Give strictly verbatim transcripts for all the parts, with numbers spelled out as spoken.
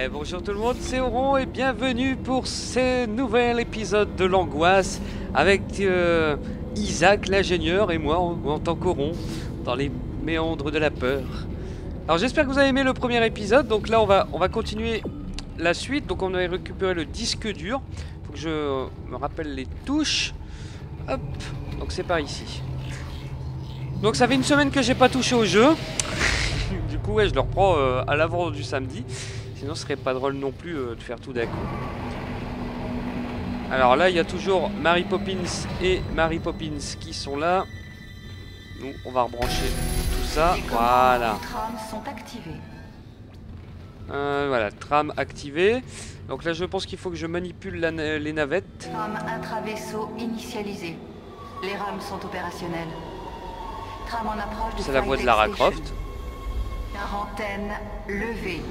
Eh, bonjour tout le monde, c'est Auron et bienvenue pour ce nouvel épisode de l'angoisse avec euh, Isaac l'ingénieur et moi en, en tant qu'Auron dans les méandres de la peur. Alors j'espère que vous avez aimé le premier épisode, donc là on va, on va continuer la suite. Donc on avait récupéré le disque dur, faut que je me rappelle les touches. Hop, donc c'est par ici. Donc ça fait une semaine que j'ai pas touché au jeu. Du coup ouais, je le reprends euh, à l'avant du samedi. Sinon ce serait pas drôle non plus euh, de faire tout d'un coup. Alors là il y a toujours Mary Poppins et Mary Poppins qui sont là. Nous on va rebrancher tout ça. Voilà. Les trames sont activées. Euh, voilà, trame activée. Donc là je pense qu'il faut que je manipule la, les navettes. Trame intra-vaisseau initialisée. Les rames sont opérationnelles. Trame en approche de C'est la voix de Lara Station. Croft. Quarantaine levée.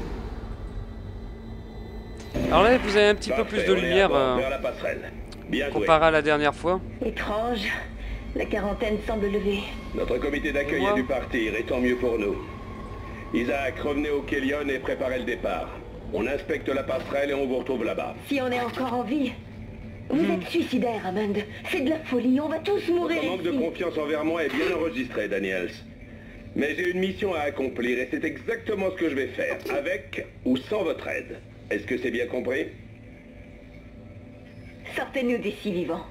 Alors là vous avez un petit peu Parfait, plus de on est à lumière bord, euh, vers la passerelle. Bien joué. comparé à la dernière fois. Étrange. La quarantaine semble levée. Notre comité d'accueil Moi. a dû partir, et tant mieux pour nous. Isaac, revenez au Kélion et préparez le départ. On inspecte la passerelle et on vous retrouve là-bas. Si on est encore en vie. Vous êtes suicidaire, Hammond. C'est de la folie. On va tous mourir Votre manque de ici. confiance envers moi est bien enregistré, Daniels. Mais j'ai une mission à accomplir et c'est exactement ce que je vais faire, avec ou sans votre aide. Est-ce que c'est bien compris? Sortez-nous d'ici vivants.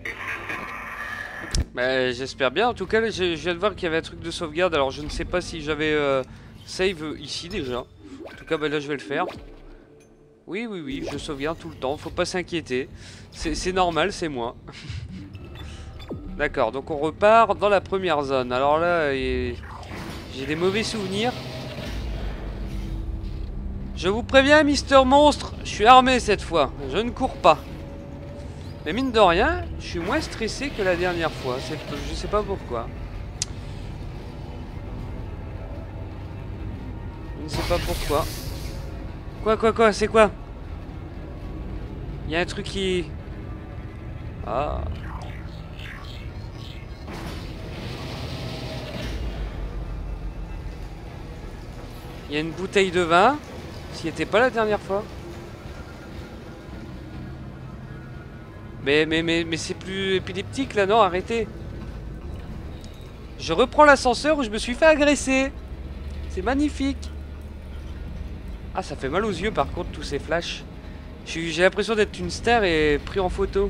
Bah, j'espère bien. En tout cas, je, je viens de voir qu'il y avait un truc de sauvegarde. Alors, je ne sais pas si j'avais euh, save ici déjà. En tout cas, bah, là, je vais le faire. Oui, oui, oui, je sauvegarde tout le temps. Faut pas s'inquiéter. C'est normal, c'est moi. D'accord, donc on repart dans la première zone. Alors là, et... j'ai des mauvais souvenirs. Je vous préviens, Mister Monstre, je suis armé cette fois. Je ne cours pas. Mais mine de rien, je suis moins stressé que la dernière fois. Je sais pas pourquoi. Je ne sais pas pourquoi. Quoi, quoi, quoi, c'est quoi? Il y a un truc qui... Ah. Il y a une bouteille de vin. S'il était pas la dernière fois. Mais, mais, mais, mais c'est plus épileptique là, non, arrêtez. Je reprends l'ascenseur où je me suis fait agresser. C'est magnifique. Ah, ça fait mal aux yeux par contre, tous ces flashs. J'ai l'impression d'être une star et pris en photo.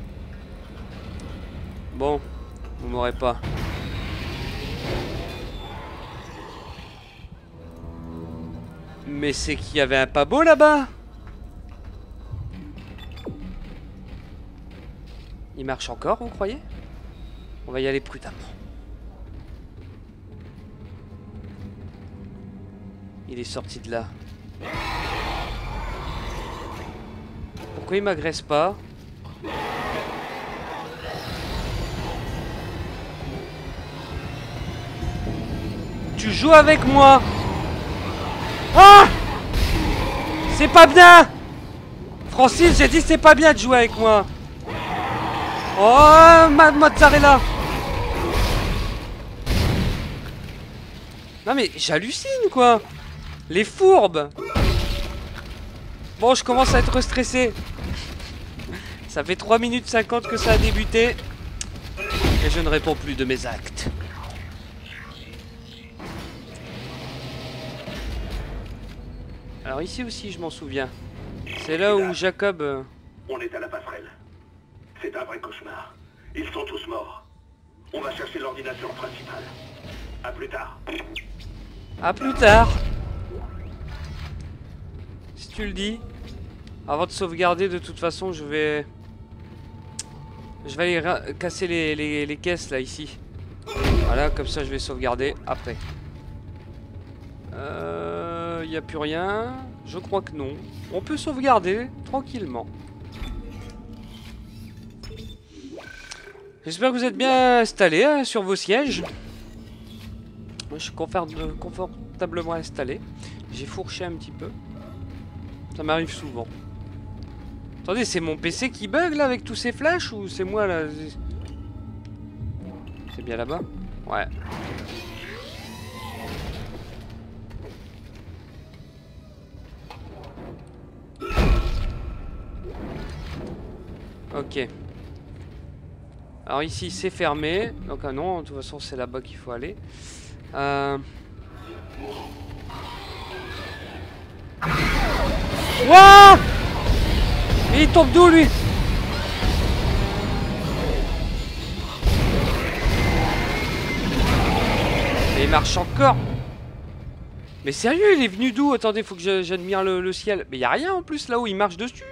Bon, vous m'aurez pas. Mais c'est qu'il y avait un pas beau là-bas. Il marche encore, vous croyez? On va y aller prudemment. Il est sorti de là. Pourquoi il m'agresse pas? Tu joues avec moi? Ah! C'est pas bien! Francis, j'ai dit c'est pas bien de jouer avec moi. Oh, ma mozzarella! Non mais j'hallucine quoi! Les fourbes! Bon, je commence à être stressé. Ça fait trois minutes cinquante que ça a débuté. Et je ne réponds plus de mes actes. Alors ici aussi je m'en souviens. C'est là où Jacob... euh, On est à la passerelle. C'est un vrai cauchemar. Ils sont tous morts. On va chercher l'ordinateur principal. À plus tard. À plus tard. Si tu le dis. Avant de sauvegarder, de toute façon, je vais... Je vais aller casser les, les, les caisses, là, ici. Voilà, comme ça, je vais sauvegarder après. Euh... Il n'y a plus rien. Je crois que non. On peut sauvegarder, tranquillement. J'espère que vous êtes bien installés hein, sur vos sièges. Moi, je suis confort confortablement installé. J'ai fourché un petit peu. Ça m'arrive souvent. Attendez, c'est mon P C qui bug là avec tous ces flashs ou c'est moi là? C'est bien là-bas? Ouais. Ok. Alors ici c'est fermé. Donc ah non, de toute façon c'est là-bas qu'il faut aller. Euh... Wouah! Il tombe d'où lui? Et il marche encore. Mais sérieux, il est venu d'où? Attendez, faut que j'admire le, le ciel. Mais y a rien en plus là où il marche dessus.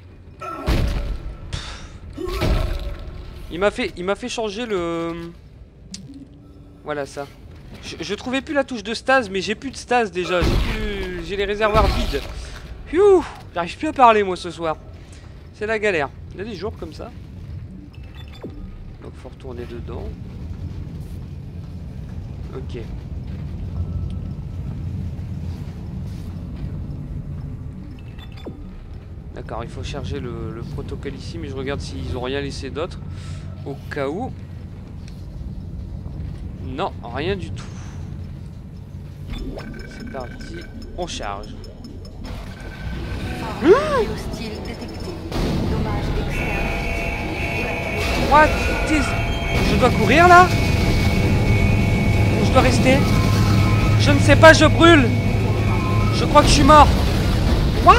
Il m'a fait, il m'a fait changer le... Voilà ça. Je, je trouvais plus la touche de stase, mais j'ai plus de stase déjà. J'ai les réservoirs vides. Pfiou, j'arrive plus à parler moi ce soir. C'est la galère. Il y a des jours comme ça. Donc faut retourner dedans. Ok. D'accord, il faut charger le, le protocole ici, mais je regarde s'ils ont rien laissé d'autre. Au cas où. Non, rien du tout. C'est parti, on charge. Hostile détecté. Dommage externe. What is... Je dois courir là? Ou je dois rester? Je ne sais pas, je brûle. Je crois que je suis mort. What?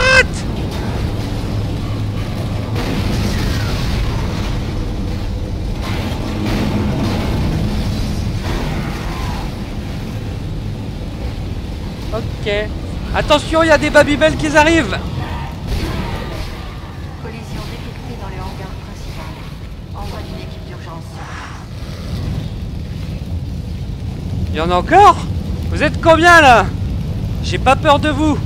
Ok. Attention, il y a des Babybel qui arrivent. Collision détectée dans le hangar principal. Envoi d'une équipe d'urgence. Il y en a encore? Vous êtes combien là? J'ai pas peur de vous.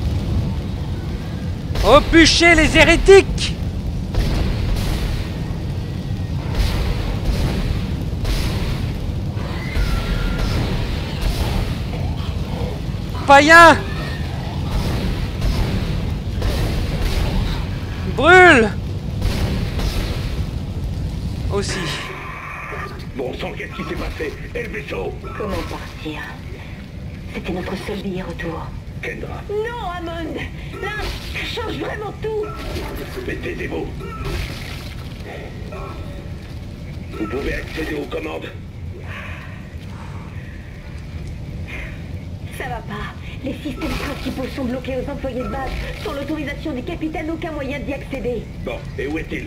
Au bûcher les hérétiques. Païen. Brûle. Aussi. Bon sang, qu'est-ce qui s'est passé? Et le vaisseau? Comment partir? C'était notre seul billet retour. Kendra. Non, Hammond! Là, ça change vraiment tout! Mais taisez-vous. Vous pouvez accéder aux commandes. Ça va pas. Les systèmes principaux sont bloqués aux employés de base. Sans l'autorisation du capitaine, aucun moyen d'y accéder. Bon, et où est-il?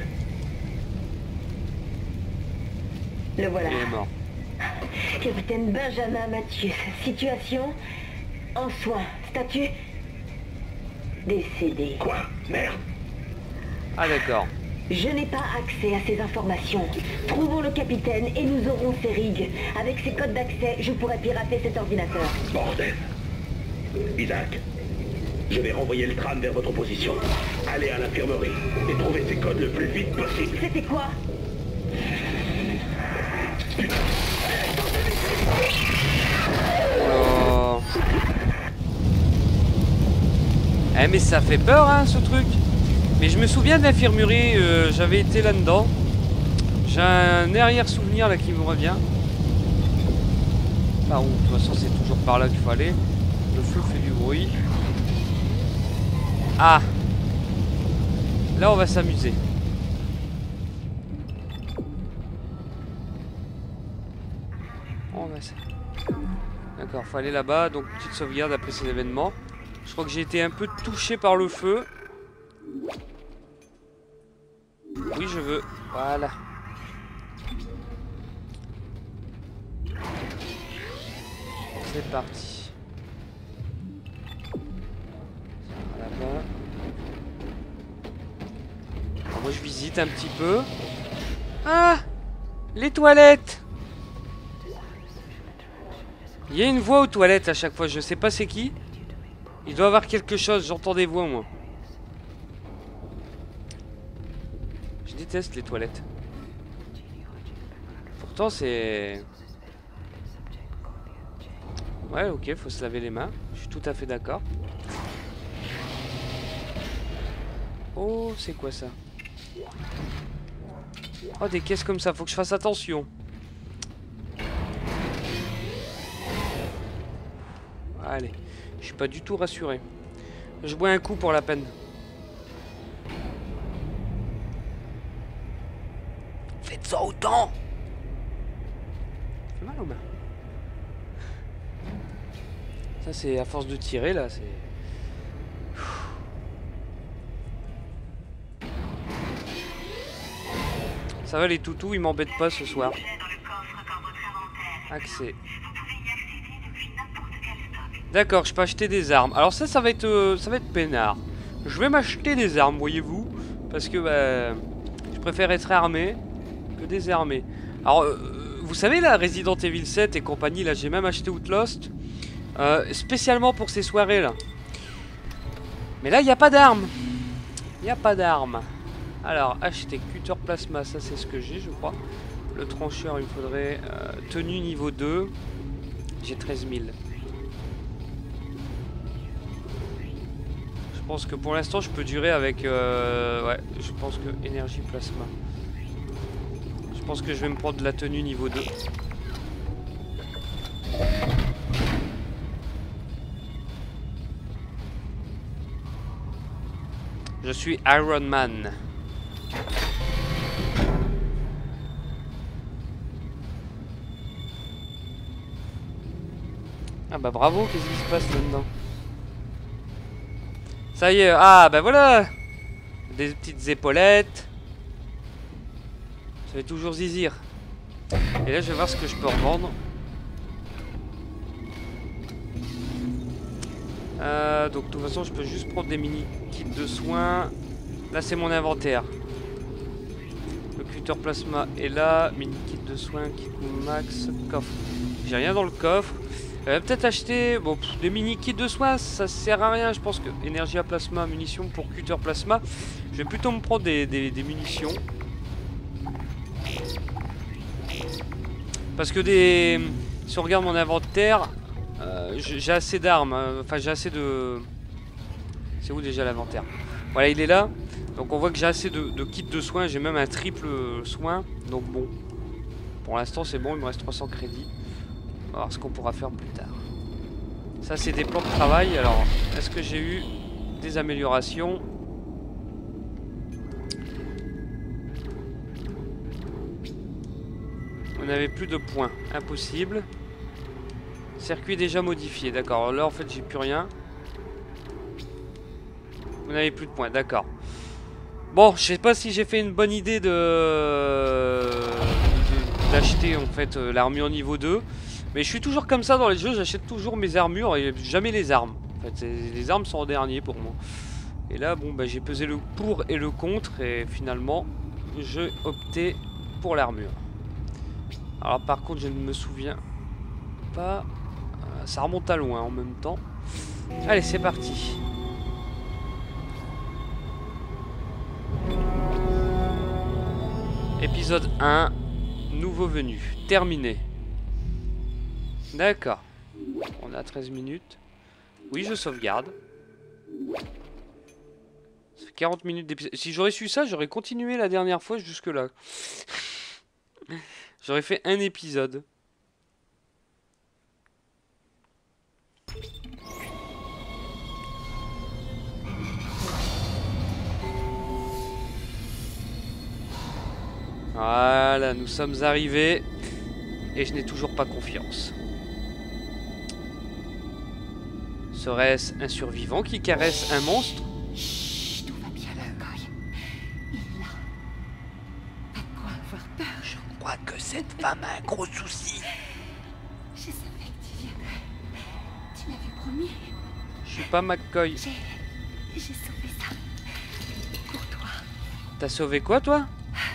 Le voilà. Il est mort. Capitaine Benjamin Mathieu. Situation en soins. Statut décédé. Quoi? Merde. Ah d'accord. Je n'ai pas accès à ces informations. Trouvons le capitaine et nous aurons ses rigs. Avec ses codes d'accès, je pourrais pirater cet ordinateur. Bordel. Isaac, je vais renvoyer le tram vers votre position. Allez à l'infirmerie et trouvez ces codes le plus vite possible. C'était quoi? Oh. Eh mais ça fait peur hein ce truc. Mais je me souviens de l'infirmerie, euh, j'avais été là-dedans. J'ai un arrière souvenir là qui me revient. Par où? De toute façon c'est toujours par là qu'il faut aller. Le feu fait du bruit. Ah. Là on va s'amuser. On va s'amuser. D'accord, faut aller là-bas, donc petite sauvegarde après ces événements. Je crois que j'ai été un peu touché par le feu. Oui, je veux. Voilà. C'est parti. Là-bas. Moi, je visite un petit peu. Ah! Les toilettes! Il y a une voix aux toilettes à chaque fois, je sais pas c'est qui. Il doit y avoir quelque chose, j'entends des voix moi. Je déteste les toilettes. Pourtant c'est... Ouais ok, faut se laver les mains, je suis tout à fait d'accord. Oh, c'est quoi ça? Oh, des caisses comme ça, faut que je fasse attention. Allez, je suis pas du tout rassuré. Je bois un coup pour la peine. mettre ça autant. Ça fait mal aux mains. Ça c'est à force de tirer là, c'est... Ça va les toutous, ils m'embêtent pas ce soir. Accès. D'accord, je peux acheter des armes. Alors ça, ça va être, euh, ça va être peinard. Je vais m'acheter des armes, voyez-vous, parce que bah, je préfère être armé que désarmé. Alors, euh, vous savez là, Resident Evil sept et compagnie, là, j'ai même acheté Outlast, euh, spécialement pour ces soirées là. Mais là, il n'y a pas d'armes. Il n'y a pas d'armes. Alors, acheter cutter plasma, ça c'est ce que j'ai, je crois. Le trancheur, il me faudrait euh, tenue niveau deux. J'ai treize mille. Je pense que pour l'instant, je peux durer avec... Euh, ouais, je pense que énergie plasma. Je pense que je vais me prendre de la tenue niveau deux. Je suis Iron Man. Ah bah bravo, qu'est-ce qui se passe là-dedans? Ça y est, ah bah voilà. Des petites épaulettes. Ça fait toujours zizir. Et là je vais voir ce que je peux revendre. Euh, donc de toute façon je peux juste prendre des mini kits de soins. Là c'est mon inventaire. Le cutter plasma est là. Mini kit de soins, kit max, coffre. J'ai rien dans le coffre. Euh, peut-être acheter bon, pff, des mini kits de soins, ça sert à rien. Je pense que énergie à plasma, munitions pour cutter plasma. Je vais plutôt me prendre des, des, des munitions. Parce que des... si on regarde mon inventaire, euh, j'ai assez d'armes. Enfin, j'ai assez de... C'est où déjà l'inventaire? Voilà, il est là. Donc on voit que j'ai assez de, de kits de soins. J'ai même un triple soin. Donc bon, pour l'instant c'est bon, il me reste trois cents crédits. On va voir ce qu'on pourra faire plus tard. Ça c'est des plans de travail. Alors, est-ce que j'ai eu des améliorations? On n'avait plus de points. Impossible. Circuit déjà modifié. D'accord. Là en fait j'ai plus rien. Vous n'avez plus de points. D'accord. Bon, je sais pas si j'ai fait une bonne idée de d'acheter en fait l'armure niveau deux. Mais je suis toujours comme ça dans les jeux, j'achète toujours mes armures et jamais les armes. En fait, les armes sont en dernier pour moi. Et là, bon, bah, j'ai pesé le pour et le contre et finalement, j'ai opté pour l'armure. Alors par contre, je ne me souviens pas. Ça remonte à loin en même temps. Allez, c'est parti. Épisode un, nouveau venu, terminé. D'accord. On a treize minutes. Oui, je sauvegarde. Ça fait quarante minutes d'épisode. Si j'aurais su ça, j'aurais continué la dernière fois jusque là. J'aurais fait un épisode. Voilà, nous sommes arrivés. Et je n'ai toujours pas confiance. Serait-ce un survivant qui caresse un monstre? Chut, tout va bien, McCoy. Il est là. Pas de quoi avoir peur. Je crois que cette femme a un gros souci. Je savais que tu viendrais. Tu m'avais promis. Je suis pas McCoy. J'ai... J'ai sauvé ça. Pour toi. T'as sauvé quoi, toi?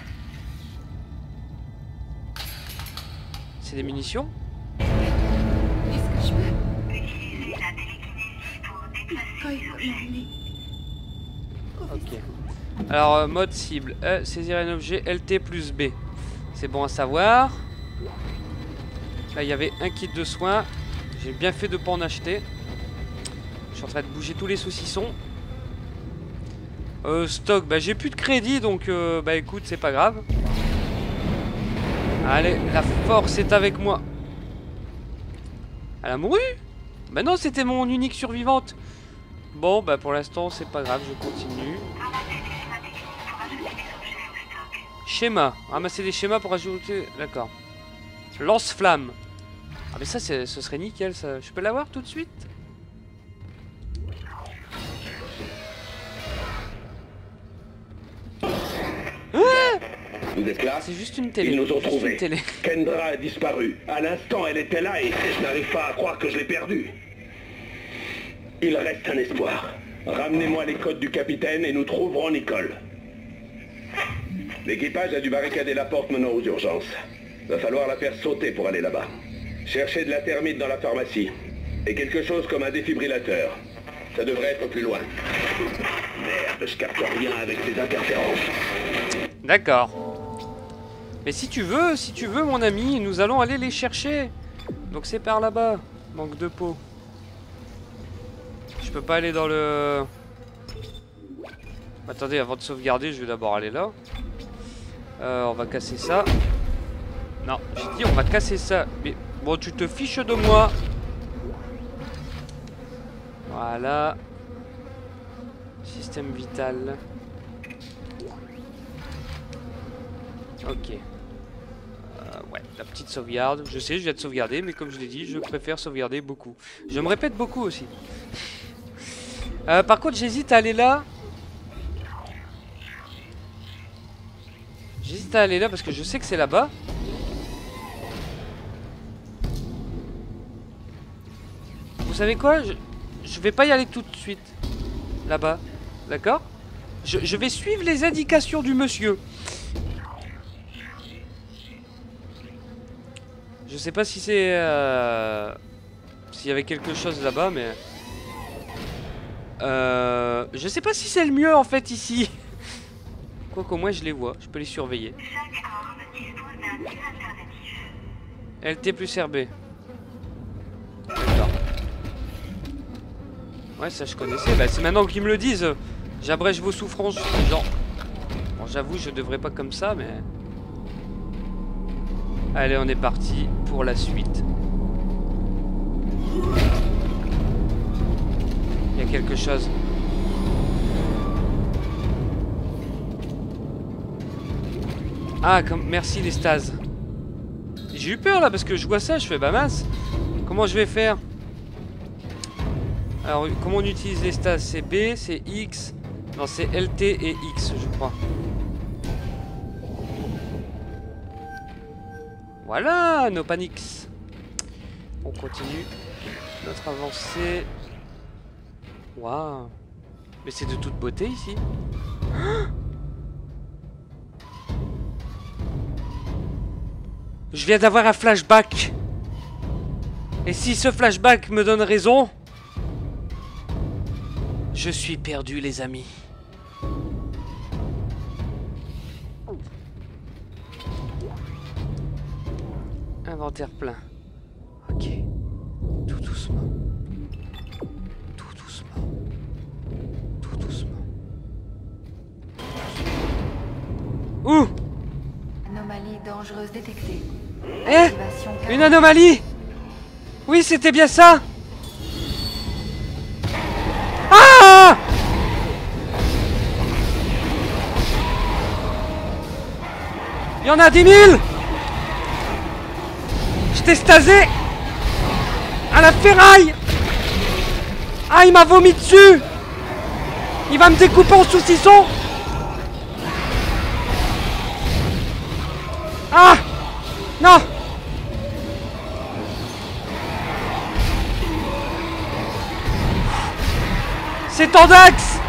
C'est des munitions? Est-ce que je peux utiliser la télékinésie pour déplacer? Ok. Alors, euh, mode cible. E, saisir un objet, L T plus B. C'est bon à savoir. Là, il y avait un kit de soins. J'ai bien fait de ne pas en acheter. Je suis en train de bouger tous les saucissons. Euh, stock, bah j'ai plus de crédit, donc euh, bah écoute, c'est pas grave. Allez, la force est avec moi. Elle a mouru? Bah non, c'était mon unique survivante. Bon, bah pour l'instant, c'est pas grave, je continue. Schéma. Ramasser des schémas pour ajouter... D'accord. Lance-flamme. Ah mais ça, ce serait nickel ça. Je peux l'avoir tout de suite? Vous êtes là? C'est juste une télé. Ils nous ont Juste trouvés. une télé. Kendra a disparu. À l'instant, elle était là et je n'arrive pas à croire que je l'ai perdue. Il reste un espoir. Ramenez-moi les codes du capitaine et nous trouverons Nicole. L'équipage a dû barricader la porte menant aux urgences. Va falloir la faire sauter pour aller là-bas. Cherchez de la thermite dans la pharmacie. Et quelque chose comme un défibrillateur. Ça devrait être plus loin. Merde, je capte rien avec ces interférences. D'accord. Mais si tu veux, si tu veux mon ami, nous allons aller les chercher. Donc c'est par là-bas. Manque de peau. Je peux pas aller dans le... Attendez, avant de sauvegarder, je vais d'abord aller là. Euh, on va casser ça. Non, j'ai dit on va casser ça. Mais bon, tu te fiches de moi. Voilà. Système vital. Ok. Euh, ouais, la petite sauvegarde. Je sais, je viens de sauvegarder, mais comme je l'ai dit, je préfère sauvegarder beaucoup. Je me répète beaucoup aussi. Euh, par contre, j'hésite à aller là. J'hésite à aller là parce que je sais que c'est là-bas. Vous savez quoi? je, je vais pas y aller tout de suite. Là-bas. D'accord? je, je vais suivre les indications du monsieur. Je sais pas si c'est... Euh, s'il y avait quelque chose là-bas, mais... Euh, je sais pas si c'est le mieux en fait ici. Quoi qu'au moins je les vois, je peux les surveiller. L T plus R B. D'accord. Ouais, ça je connaissais. Bah, c'est maintenant qu'ils me le disent. J'abrège vos souffrances. Genre. Bon, j'avoue, je devrais pas comme ça, mais. Allez, on est parti pour la suite. Il y a quelque chose. Ah, comme... merci les stases. J'ai eu peur là parce que je vois ça, je fais bah mince. Comment je vais faire? Alors, comment on utilise les stases? C'est B, c'est X. Non, c'est L T et X, je crois. Voilà, nos paniques. On continue notre avancée. Waouh. Mais c'est de toute beauté ici. Je viens d'avoir un flashback. Et si ce flashback me donne raison, je suis perdu, les amis. Inventaire plein. Ok. Tout doucement. Tout doucement. Tout doucement. Ouh! Anomalie dangereuse détectée. Eh? Activation Une anomalie? Oui, c'était bien ça. Ah! Il y en a dix mille. Je t'ai stasé à la ferraille. Ah, il m'a vomi dessus. Il va me découper en saucisson. Ah! Non! C'est Tandax!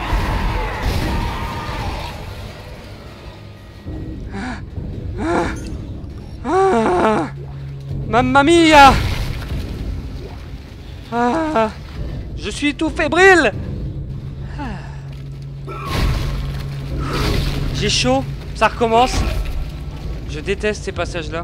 Ah, ah, ah, mamma mia! Ah, je suis tout fébrile! Ah. J'ai chaud, ça recommence. Je déteste ces passages-là.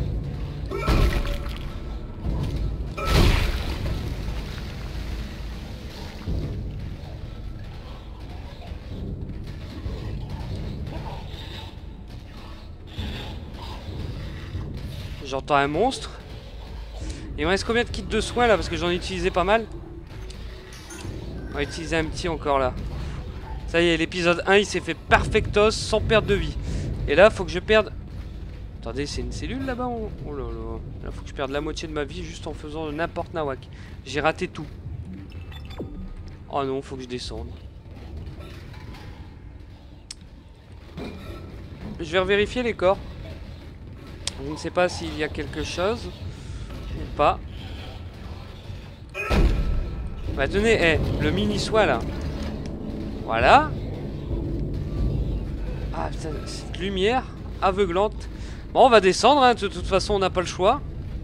J'entends un monstre. Il me reste combien de kits de soins là? Parce que j'en ai utilisé pas mal. On va utiliser un petit encore là. Ça y est, l'épisode un il s'est fait perfectos sans perte de vie. Et là, faut que je perde... Attendez, c'est une cellule là-bas? Oh là là. Là, faut que je perde la moitié de ma vie juste en faisant n'importe nawak. J'ai raté tout. Oh non, faut que je descende. Je vais revérifier les corps. Je ne sais pas s'il y a quelque chose ou pas. Bah tenez, hey, le mini soie là. Voilà. Ah putain, cette lumière aveuglante. Bon, on va descendre, hein. De toute façon on n'a pas le choix.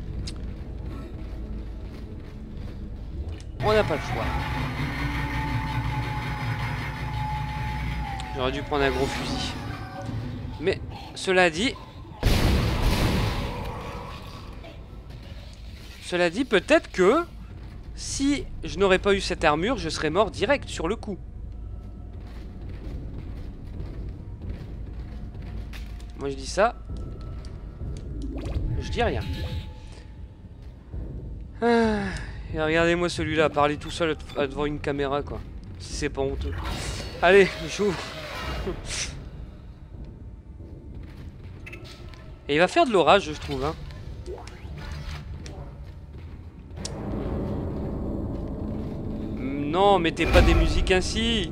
On n'a pas le choix. J'aurais dû prendre un gros fusil. Mais cela dit... Cela dit, peut-être que... Si je n'aurais pas eu cette armure, je serais mort direct sur le coup. Moi je dis ça. Je dis rien. Ah, et regardez-moi celui-là, parler tout seul devant une caméra quoi. Si c'est pas honteux. Allez, j'ouvre. Et il va faire de l'orage, je trouve. Hein. Non, mettez pas des musiques ainsi.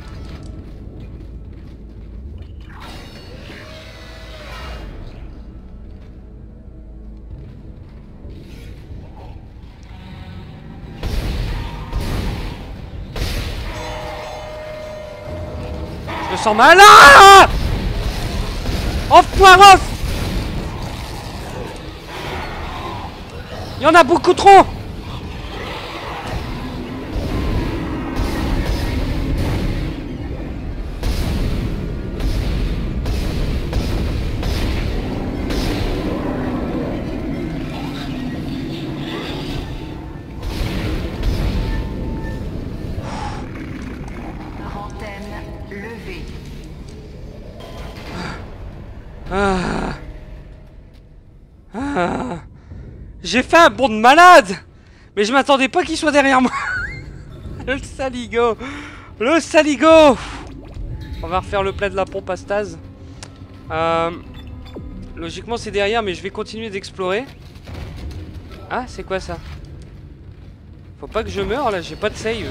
Je me sens mal. Ah! Off point off. Il y en a beaucoup trop. Ah. Ah. J'ai fait un bond de malade. Mais je m'attendais pas qu'il soit derrière moi. Le saligo. Le saligo. On va refaire le plat de la pompe à stase. euh, Logiquement c'est derrière, mais je vais continuer d'explorer. Ah, c'est quoi ça? Faut pas que je meure là, j'ai pas de save.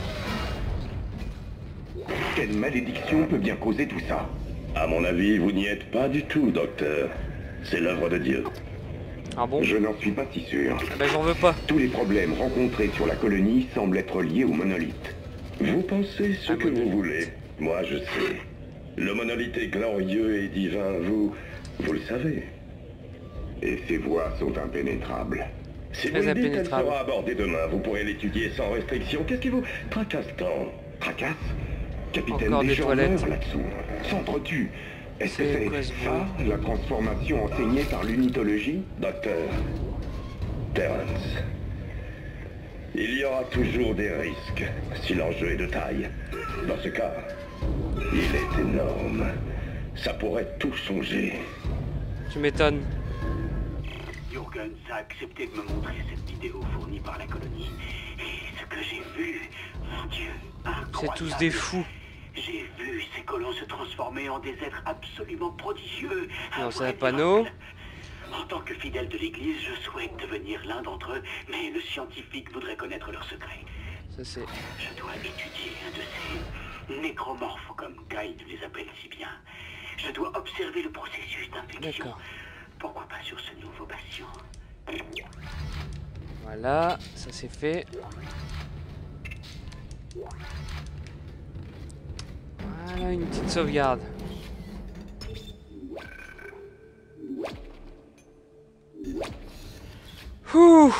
Quelle malédiction peut bien causer tout ça? À mon avis, vous n'y êtes pas du tout, docteur. C'est l'œuvre de Dieu. Ah bon? Je n'en suis pas si sûr. Ben j'en veux pas. Tous les problèmes rencontrés sur la colonie semblent être liés au monolithe. Vous pensez ce que vous voulez. Moi, je sais. Le monolithe est glorieux et divin, vous... vous le savez. Et ses voies sont impénétrables. Si vous me dites qu'elle sera abordée demain, vous pourrez l'étudier sans restriction. Qu'est-ce qui vous tracasse tant? Tracasse? Capitaine, des gens meurent là-dessous, s'entretuent. Est-ce que c'est ça, la transformation enseignée par l'unitologie? Docteur Terrence, il y aura toujours des risques, si l'enjeu est de taille. Dans ce cas, il est énorme. Ça pourrait tout changer. Tu m'étonnes. Jurgens a accepté de me montrer cette vidéo fournie par la colonie. Et ce que j'ai vu, mon Dieu, incroyable. C'est tous des fous. J'ai vu ces colons se transformer en des êtres absolument prodigieux. Non, c'est un panneau. En tant que fidèle de l'église, je souhaite devenir l'un d'entre eux, mais le scientifique voudrait connaître leurs secrets. Ça c'est... Je dois étudier un de ces nécromorphes, comme Guide les appelle si bien. Je dois observer le processus d'infection. D'accord. Pourquoi pas sur ce nouveau patient? Voilà, ça c'est fait. Voilà, une petite sauvegarde. Ouh.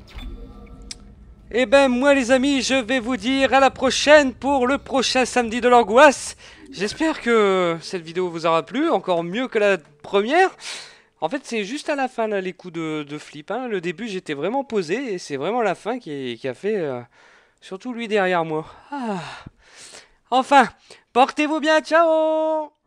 Et ben moi les amis, je vais vous dire à la prochaine pour le prochain samedi de l'angoisse. J'espère que cette vidéo vous aura plu, encore mieux que la première. En fait c'est juste à la fin là, les coups de, de flip. Hein. Le début j'étais vraiment posé et c'est vraiment la fin qui, qui a fait... Euh, surtout lui derrière moi. Ah. Enfin, portez-vous bien, ciao!